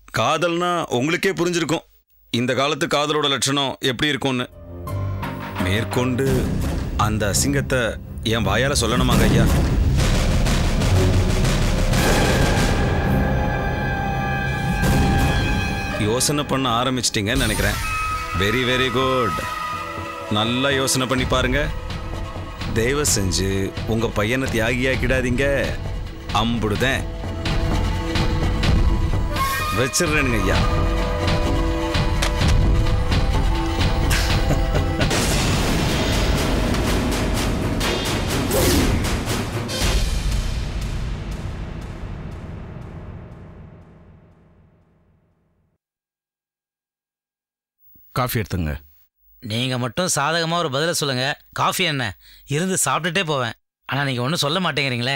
காதல்னா உங்களுக்கே புரிஞ்சிருக்கும் இந்த காலத்து காதலோட லட்சணம் எப்படி இருக்கும்னு. மேற்கொண்டு அந்த அசிங்கத்தை என் வாயால சொல்லணுமாங்க ஐயா? யோசனை பண்ண ஆரம்பிச்சிட்டிங்கன்னு நினைக்கிறேன். Very very good. நல்லா யோசனை பண்ணி பாருங்க. தயவு செஞ்சு உங்க பையனை தியாகியாக்கிடாதீங்க. அம்புடுதேன் வச்சிடுறேனுங்க ஐயா. காஃபி எடுத்துங்க. நீங்க மட்டும் சாதகமா ஒரு பதில சொல்லுங்க. காஃபி என்ன இருந்து சாப்பிட்டுட்டே போவேன். ஆனா நீங்க ஒன்றும் சொல்ல மாட்டேங்கிறீங்களே.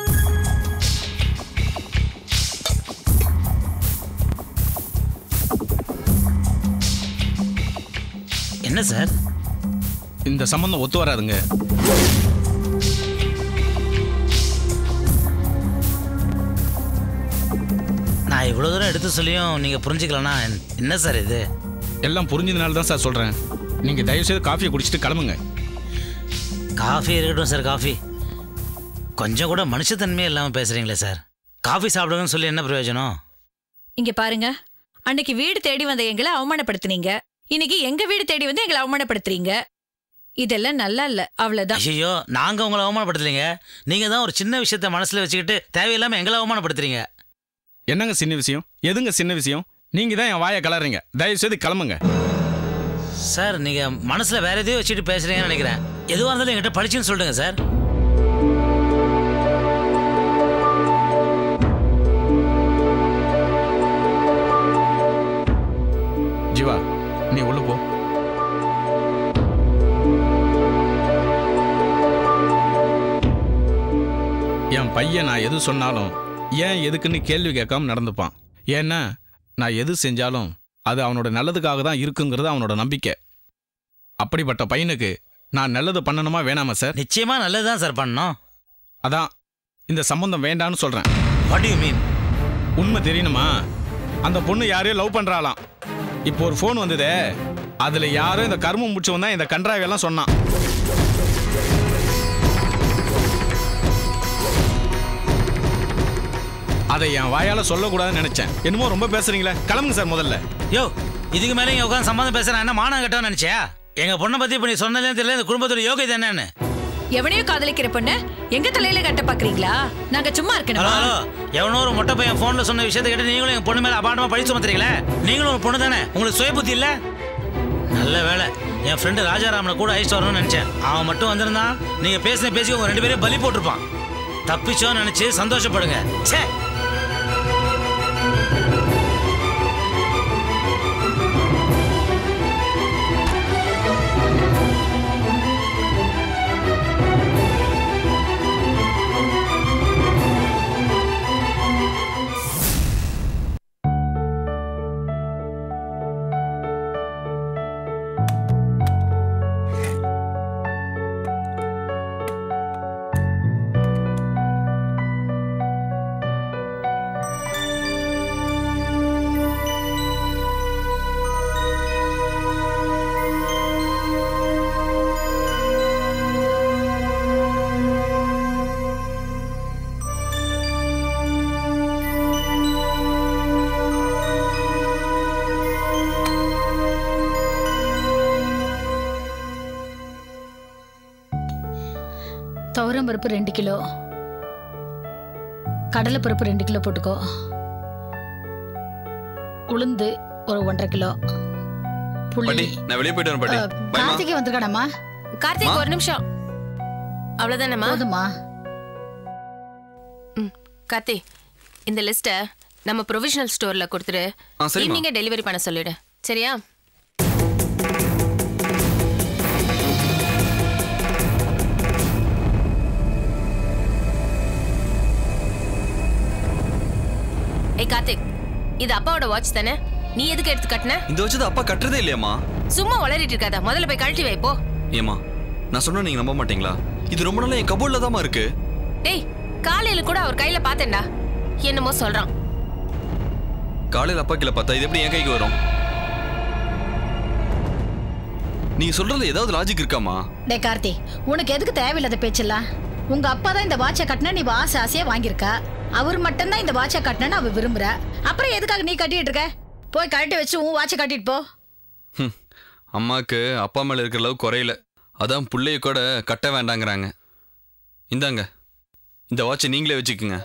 என்ன சார்? இந்த சம்பந்தம் ஒத்து வராதுங்க. நான் இவ்வளவு தூரம் எடுத்து சொல்லியும் நீங்க புரிஞ்சுக்கலன்னா என்ன சார் இது? எல்லாம் புரிஞ்சதுனால தான் சார் சொல்றேன். நீங்க தயவு செய்து காஃபியை குடிச்சிட்டு கிளம்புங்க. காஃபி இருக்கட்டும் சார். காஃபி கொஞ்சம் கூட மனுஷத்தன்மையே இல்லாமல் பேசுறீங்களே சார். காஃபி சாப்பிடுங்கன்னு சொல்லி என்ன பிரயோஜனம்? இங்க பாருங்க, அன்னைக்கு வீடு தேடி வந்த எங்களை அவமானப்படுத்தினீங்க. இன்னைக்கு எங்க வீடு தேடி வந்து எங்களை அவமானப்படுத்துறீங்க. இதெல்லாம் நல்லா இல்ல. அவ்வளவுதான். ஐயோ, நாங்க உங்களை அவமானப்படுத்தலீங்க. நீங்க தான் ஒரு சின்ன விஷயத்த மனசுல வச்சுக்கிட்டு தேவையில்லாம எங்களை அவமானப்படுத்துறீங்க. என்னங்க சின்ன விஷயம்? எதுங்க சின்ன விஷயம்? நீங்க தான் என் வாயை கலறீங்க. தயவு செய்து கிளம்புங்க. சார், நீங்க மனசுல வேற எதையோ வச்சுட்டு பேசுறீங்கன்னு நினைக்கிறேன். எதுவாக இருந்தாலும் என்கிட்ட படிச்சுன்னு சொல்லுங்க சார். ஜீவா, நீ உள்ள போ. என் பையன் நான் எது சொன்னாலும் ஏன் எதுக்குன்னு கேள்வி கேட்காம நடந்துப்பான். ஏன்னா நான் எது செஞ்சாலும் அது அவனோட நல்லதுக்காக தான் இருக்குங்கிறது அவனோட நம்பிக்கை. அப்படிப்பட்ட பையனுக்கு நான் நல்லது பண்ணணுமா வேணாமா சார்? நிச்சயமா நல்லதுதான் சார் பண்ணணும். அதான் இந்த சம்பந்தம் வேண்டான்னு சொல்றேன். What do you mean? உண்மை தெரியணுமா? அந்த பொண்ணு யாரையோ லவ் பண்றாளாம். இப்போ ஒரு ஃபோன் வந்ததே, அதுல யாரோ இந்த கர்மம் முடிச்சவன் தான் இந்த கன்றாவையெல்லாம் சொன்னான். அதை என் வாயால சொல்லக்கூடாதுன்னு நினைச்சேன். என்னமோ ரொம்ப பேசுறீங்களே. கிளம்புங்க சார் முதல்ல. யோ, இதுக்கு மேலே இங்க உட்காந்து சம்பந்தம் பேசுறேன் என்ன மானம் கட்டவன்னு நினைச்சியா? எங்க பொண்ணை பத்தி இப்ப நீ சொன்னதே தெரியல. இந்த குடும்பத்தோட யோகியதை என்னன்னு. எவனையோ காதலிக்கிற பொண்ணு எங்க தலையில கட்ட பாக்குறீங்களா? நாங்க சும்மா இருக்கணும். ஹலோ, எவனோ ஒரு மொட்டை பையன் போன்ல சொன்ன விஷயத்தை கேட்டு நீங்களும் எங்க பொண்ணு மேல அபாண்டமா பழி சுமத்துறீங்களே. நீங்களும் ஒரு பொண்ணு தானே? உங்களுக்கு சுய புத்தி இல்ல? நல்ல வேலை என் ஃப்ரெண்டு ராஜாராமனை கூட அழைச்சிட்டு வரணும்னு நினைச்சேன். அவன் மட்டும் வந்திருந்தான் நீங்க பேசின பேசி உங்க 2 பேரையும் பலி போட்டிருப்பான். தப்பிச்சோன்னு நினைச்சு சந்தோஷப்படுங்க. சே, துவரம் பருப்பு 2 கிலோ, கடலை பருப்பு 2 கிலோ போட்டுக்கோ. உளுந்து ஒரு 1.5 கிலோ. புளி. நான் வெளியே போயிட்டு வரேன் பாட்டி. கார்த்திகை வந்திருக்கானம்மா? கார்த்திக் ஒரு நிமிஷம். அவ்வளவுதானம்மா? போதுமா? கார்த்தி, இந்த லிஸ்ட்டை நம்ம ப்ரொவிஷனல் ஸ்டோர்ல கொடுத்துரு. ஈவினிங்கே டெலிவரி பண்ண சொல்லிடு. சரியா? ஏய் கார்த்திக், இது அப்பாவோட வாட்ச் தானே? நீ எதுக்கு எடுத்து கட்டின? இந்த வாட்ச் அப்பா கட்டுறதே இல்லையாம்மா. சும்மா உளறிட்டு இருக்காத. முதல்ல போய் கழட்டி வை போ. ஏமா, நான் சொன்னா நீங்க நம்ப மாட்டீங்களா? இது ரொம்ப நாளா என் கபோர்ட்ல தான்மா இருக்கு. டேய், காலையில கூட அவர் கையில பார்த்தேன்டா. என்னமோ சொல்றான். காலையில் அப்பா கீழே பார்த்தா இது எப்படி என் கைக்கு வரும்? நீங்க சொல்றதுல ஏதாவது லாஜிக் இருக்காமா? டே கார்த்தி, உனக்கு எதுக்கு தேவையில்லாத பேச்செல்லாம்? உங்க அப்பா தான் இந்த வாட்சை கட்டினா நீ ஆசை ஆசையா வாங்கியிருக்கா. அவர் மட்டும்தான் இந்த வாட்சை கட்டினு அவ விரும்புற. அப்புறம் எதுக்காக நீ கட்டிட்டு இருக்க? போய் கழட்டி வச்சு உன் வாட்சை கட்டிட்டு போ. அம்மாவுக்கு அப்பா மேல இருக்கிற அளவு குறையில, அதான் பிள்ளைய கூட கட்ட வேண்டாங்கிறாங்க. இந்தாங்க, இந்த வாட்சை நீங்களே வச்சுக்குங்க.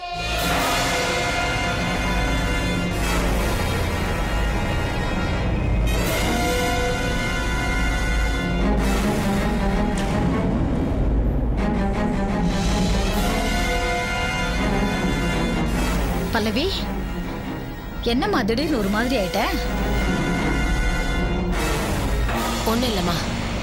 பல்லவி, என்னம்மா திடீர்னு ஒரு மாதிரி ஆயிட்ட? ஒண்ணும் இல்லம்மா.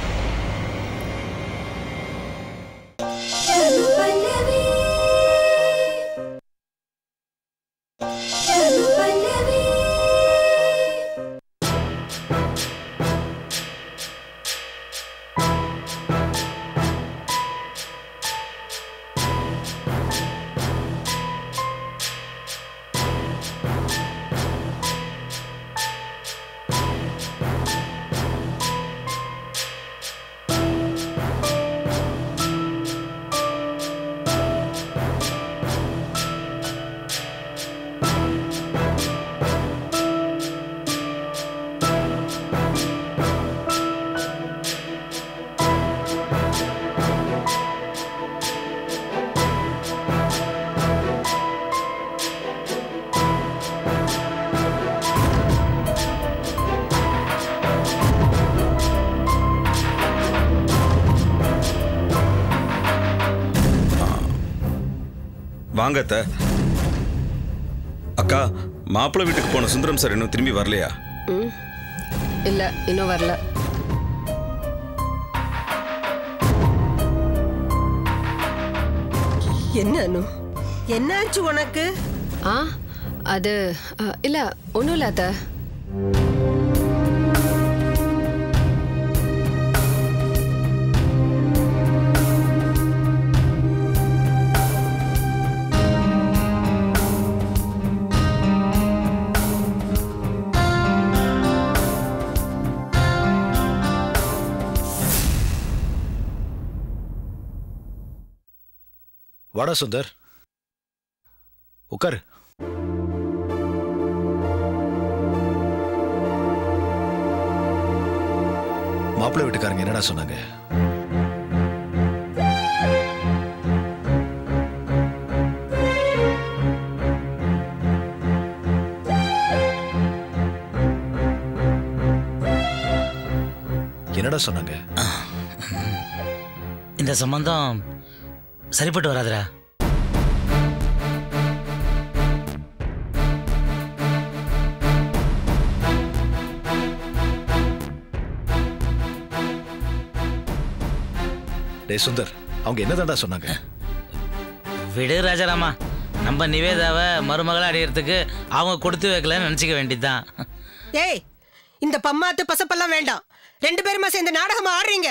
வாங்க அத்தை. அக்கா, மாப்பிள்ளை வீட்டுக்கு போன சுந்தரம் சார் இன்னும் திரும்பி வரலையா? இல்ல, இன்னும் வரல. என்ன அனு, என்னாச்சு உனக்கு? அது இல்ல, ஒண்ணும் இல்ல அத்தை. வாடா சுந்தர், உட்காரு. மாப்பிள்ளை வீட்டுக்காரங்க என்னடா சொன்னாங்க? என்னடா சொன்னாங்க? இந்த சம்பந்தம் சரிப்பட்டு வராதுடா. டேய் சுந்தர், அவங்க என்னதான்டா சொன்னாங்க? விடு ராஜாராமா, நம்ம நிவேதாவை மருமகளை அடையிறதுக்கு அவங்க கொடுத்து வைக்கலன்னு நினைச்சுக்க வேண்டியதுதான். ஏய், இந்த பம்மாத்து பசப்பெல்லாம் வேண்டாம். 2 பேருமா சேர்ந்து நாடகமா ஆடுறீங்க.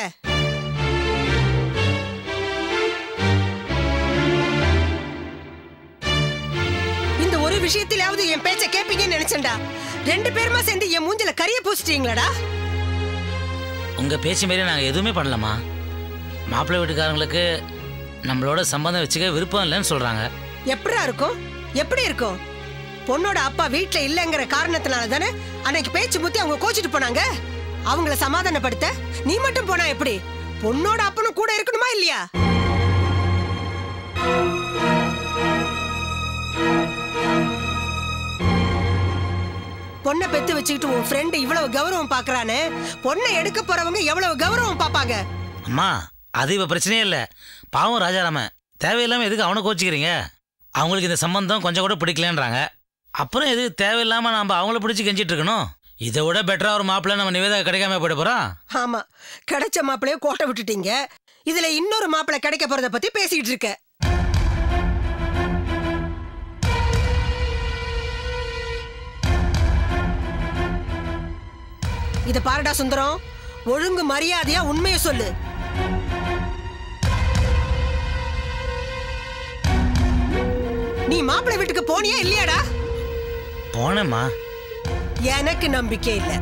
இந்த ஒரு விஷயத்திலாவது என் பேச்ச கேப்பீங்கன்னு நினைச்சேன்டா. 2 பேருமா சேர்ந்து என் மூஞ்சில கரிய பூசிட்டீங்களாடா. உங்க பேச்சு மாரி நாங்க எதுவுமே பண்ணலாமா? மாப்பிள்ளை வீட்டுக்காரங்களுக்கு நம்மளோட சம்பந்தம் வச்சுக்க விருப்பம் இல்லைன்னு சொல்றாங்க. எப்படிடா இருக்கும்? எப்படி இருக்கும்? பொண்ணோட அப்பா வீட்டுல இல்லங்கிற காரணத்தினால தானே அன்னைக்கு பேச்சு முத்தி அவங்க கோச்சிட்டு போனாங்க. அவங்கள சமாதானப்படுத்த நீ மட்டும் போனா எப்படி? பொண்ணோட அப்பனும் கூட இருக்கணுமா இல்லையா? பொண்ணை பெத்து வச்சுக்கிட்டு உன் ஃப்ரெண்ட் இவ்வளவு கௌரவம் பாக்குறானே, பொண்ணை எடுக்க போறவங்க எவ்வளவு கௌரவம் பாப்பாங்க. அம்மா, அது இப்ப பிரச்சனையே இல்ல. பாவம் ராஜாராம, தேவையில்லாம எதுக்கு அவனை கோச்சிக்கிறீங்க? அவங்களுக்கு இந்த சம்பந்தம் கொஞ்சம் கூட பிடிக்கலன்றாங்க. அப்புறம் எது தேவையில்லாம நாம அவங்கள பிடிச்சி கெஞ்சிட்டு இருக்கணும்? இதை விட பெட்டரா ஒரு மாப்பிள்ளை நம்ம நிவேதா கிடைக்காம போயிட போறோம். ஆமா, கிடைச்ச மாப்பிள்ளைய கோட்டை விட்டுட்டீங்க. இதுல இன்னொரு மாப்பிள்ளை கிடைக்க போறத பத்தி பேசிட்டு இருக்க. இத பாருடா சுந்தரம், ஒழுங்கு மரியாதையா உண்மையை சொல்லு. நீ மாப்பிள்ளை வீட்டுக்கு போனியா இல்லையாடா? போனேம்மா. எனக்கு நம்பிக்கை இல்லை.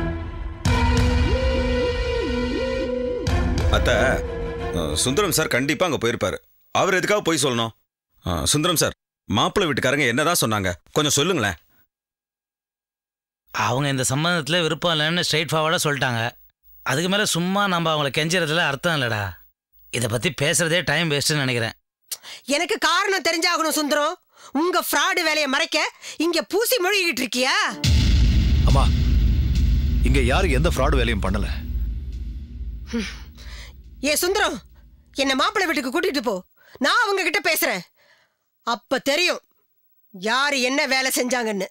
அத்தை, சுந்தரம் சார் கண்டிப்பா அங்க போயிருப்பாரு. அவர் எதுக்காக போய் சொல்லணும்? சுந்தரம் சார், மாப்பிள்ளை வீட்டுக்காரங்க என்னதான் சொன்னாங்க, கொஞ்சம் சொல்லுங்களேன். அவங்க இந்த சம்பந்தத்தில் விருப்பம் இல்லைன்னு ஸ்ட்ரெயிட் ஃபார்வர்டாக சொல்லிட்டாங்க. அதுக்கு மேலே சும்மா நம்ம அவங்கள கெஞ்சுறதுல அர்த்தம் இல்லைடா. இதை பற்றி பேசுறதே டைம் வேஸ்ட்டுன்னு நினைக்கிறேன். எனக்கு காரணம் தெரிஞ்சாகணும் சுந்தரம். உங்க ஃப்ராடு வேலையை மறைக்க இங்க பூசி மொழிகிட்டு இருக்கியா? அம்மா, இங்க யாரும் எந்த ஃப்ராடு வேலையும் பண்ணல. ஏ சுந்தரம், என்ன மாப்பிள்ளை வீட்டுக்கு கூட்டிட்டு போ. நான் அவங்க கிட்ட பேசுறேன். அப்ப தெரியும் யாரு என்ன வேலை செஞ்சாங்கன்னு.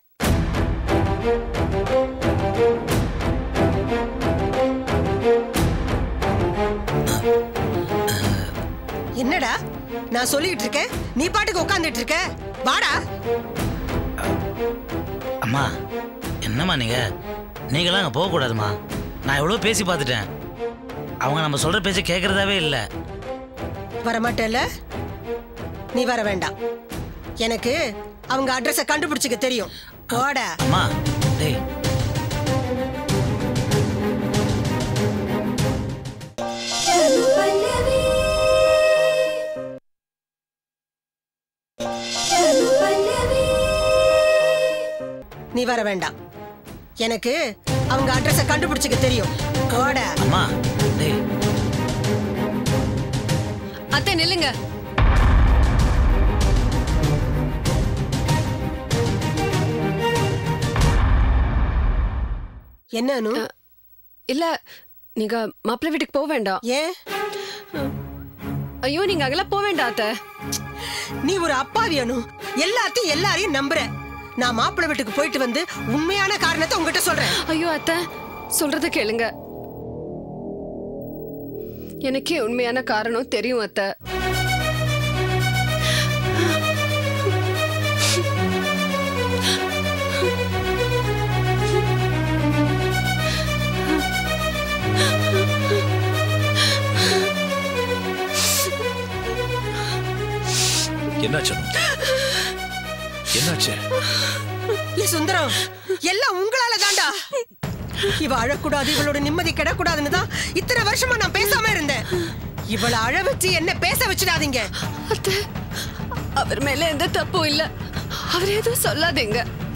என்னடா நான் சொல்லிட்டு இருக்கேன், நீ பாட்டுக்கு உட்காந்துட்டு இருக்க. வாடா. அம்மா, என்னம்மா நீங்களாம் அங்கே போகக்கூடாதுமா. நான் எவ்வளோ பேசி பார்த்துட்டேன். அவங்க நம்ம சொல்கிற பேச்சை கேட்குறதாவே இல்லை. வரமாட்டேல்ல? நீ வர வேண்டாம். எனக்கு அவங்க அட்ரஸை கண்டுபிடிச்சிக்க தெரியும். வாடா. அம்மா, டேய். நீ வர வேண்டாம். எனக்கு அவங்க அட்ரஸை கண்டுபிடிச்சிக்க தெரியும். வாடா. அம்மா, டேய். அத்தை நில்லுங்க. என்னன்னு? இல்ல, நீங்க மாப்பிள்ளை வீட்டுக்கு போக வேண்டாம். ஏன்? ஐயோ, நீங்க அங்கெல்லாம் போக வேண்டாம் அத்தை. நீ ஒரு அப்பாவியனு. எல்லாத்தையும் எல்லாரையும் நம்புற. நான் மாப்பிள்ளை வீட்டுக்கு போயிட்டு வந்து உண்மையான காரணத்தை உங்ககிட்ட சொல்றேன். ஐயோ அத்தை, சொல்றத கேளுங்க. எனக்கே உண்மையான காரணம் தெரியும் அத்தை. என்னாச்சு? என்னாச்சு? சுந்தரம், எல்லாம் உங்களால தாண்டா. இவ அழக்கூடாது, இவளோட நிம்மதி கிடக்கூடாதுன்னு தான் இத்தனை வருஷமா நான் பேசாம இருந்தேன். இவளை அழ வச்சு என்ன பேச வச்சிடாதீங்க. அத்தை, அவர் மேல எந்த தப்பும் இல்ல. அவர் எதுவும் சொல்லாதீங்க.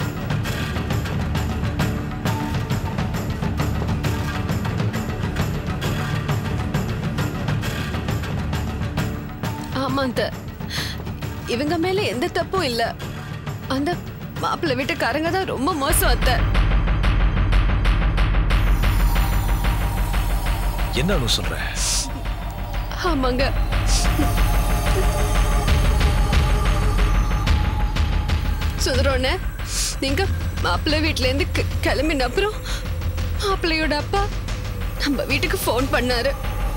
ஆமா அத்தை, இவங்க மேல எந்த தப்பும் இல்ல. அந்த மாப்பிள்ளை வீட்டுக்காரங்க தான் ரொம்ப மோசம் அத்தை. என்ன சொல்ற? ஆமாங்க. சுந்தரோண்ணே, நீங்க மாப்பிள்ளை வீட்டுல இருந்து கிளம்பின அப்புறம் மாப்பிள்ளையோட அப்பா நம்ம வீட்டுக்கு ஃபோன் பண்ணாரு.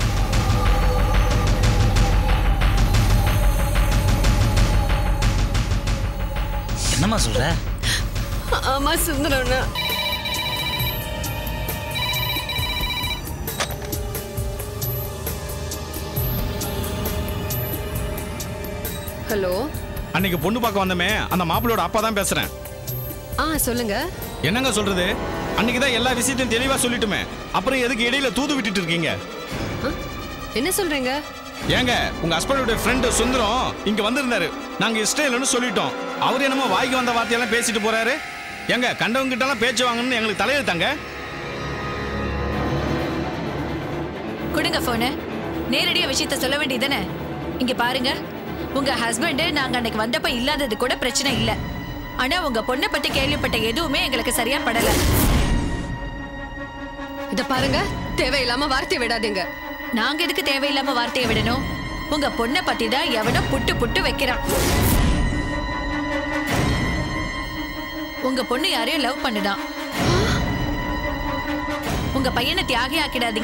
என்னம்மா சொல்ற? ஆமா சுந்தரண்ணா. ஹலோ, அன்னைக்கு பொண்ணு பார்க்க வந்தமே அந்த மாப்பிள்ளையோட அப்பா தான் பேசுறேன். சொல்லுங்க. என்னங்க சொல்றது? அன்னைக்கு தான் எல்லா விஷயத்தையும் தெளிவா சொல்லிட்டுமே, அப்புறம் எதுக்கு இடையில தூது விட்டுட்டு இருக்கீங்க? என்ன சொல்றீங்க? ஏங்க, உங்க ஹஸ்பண்டோட ஃப்ரெண்டு சுந்தரம் இங்க வந்திருந்தாரு. நாங்க இஷ்டம் இல்லைன்னு சொல்லிட்டோம். அவர் என்னமோ வாய்க்கு வந்த வார்த்தையெல்லாம் பேசிட்டு போறாரு. ஏங்க, கண்டவங்க கிட்ட எல்லாம் பேச்சு வாங்கணும்னு எங்களுக்கு தலையெழுத்தாங்க. கொடுங்க போன. நேரடியா விஷயத்த சொல்ல வேண்டியதானே. இங்க பாருங்க, உங்க ஹஸ்பண்ட் நாங்க அன்னைக்கு வந்தப்ப இல்லாதது கூட பிரச்சனை இல்ல. ஆனா உங்க பொண்ணை பத்தி கேள்விப்பட்ட எதுவுமே எங்களுக்கு சரியா படல. இத பாருங்க, தேவையில்லாம வார்த்தையை விடாதீங்க. நாங்க எதுக்கு தேவையில்லாம வார்த்தையை விடணும்? உங்க பொண்ணை பத்தி தான் எவனோ புட்டு புட்டு வைக்கிறான். உங்க பொண்ணு யாரையும் லவ் பண்ணுதான். உங்க பையனை தியாகி ஆக்கிடாதீங்க.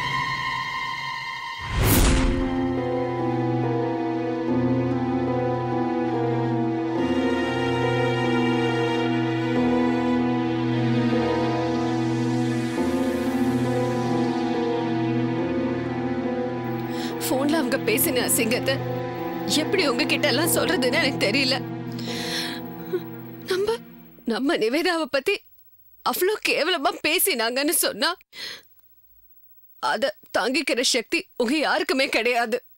போன்ல அவங்க பேசின அசிங்கத்தை எப்படி உங்ககிட்ட எல்லாம் சொல்றதுன்னு எனக்கு தெரியல. நம்ம நிவேதாவை பத்தி அவ்வளோ கேவலமா பேசினாங்கன்னு சொன்னா அத தாங்கிக்கிற சக்தி உங்க யாருக்குமே கிடையாது.